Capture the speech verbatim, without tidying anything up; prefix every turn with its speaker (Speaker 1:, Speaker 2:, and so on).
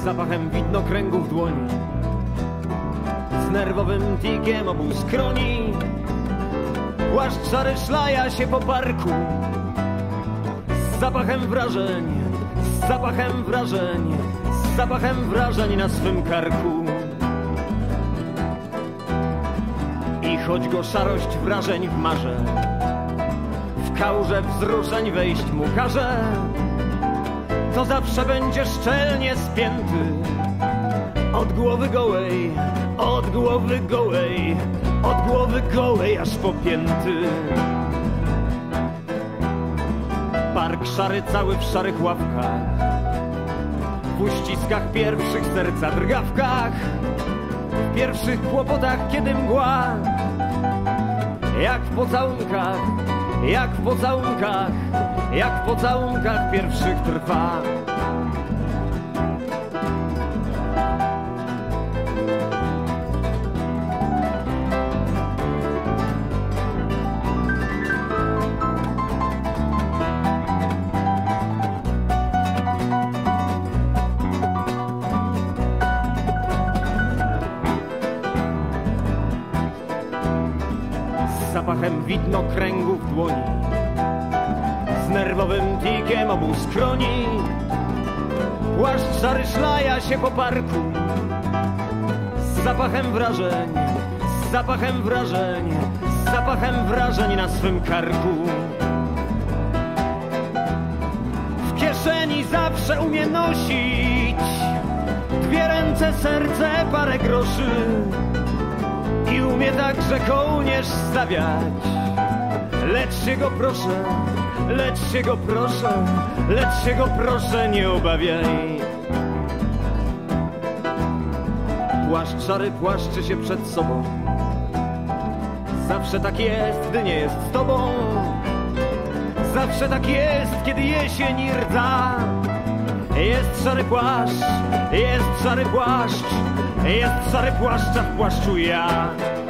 Speaker 1: z zapachem widnokręgu w dłoni, z nerwowym tikiem obu skroni. Płaszcz szary szlaja się po parku, z zapachem wrażeń, z zapachem wrażeń, z zapachem wrażeń na swym karku. I choć go szarość wrażeń w marze, w kałuże wzruszeń wejść mu każe, to zawsze będzie szczelnie spięty od głowy gołej, od głowy gołej, od głowy gołej aż po pięty. Park szary cały w szarych ławkach, w uściskach pierwszych serca drgawkach, w pierwszych kłopotach, kiedy mgła, jak w pocałunkach, jak w pocałunkach, jak w pocałunkach pierwszych trwa. Z zapachem widnokręgu w dłoni, z nerwowym tikiem obu skroni. Płaszcz szary szlaja się po parku, z zapachem wrażeń, z zapachem wrażeń, z zapachem wrażeń na swym karku. W kieszeni zawsze umie nosić dwie ręce, serce, parę groszy i umie także kołnierz stawiać. Lecz się go proszę, lecz się go proszę, lecz się go proszę nie obawiaj. Płaszcz szary płaszczy się przed sobą, zawsze tak jest, gdy nie jest z tobą. Zawsze tak jest, kiedy jesień rdza. Jest szary płaszcz, jest szary płaszcz, jest szary płaszcz, a w płaszczu ja.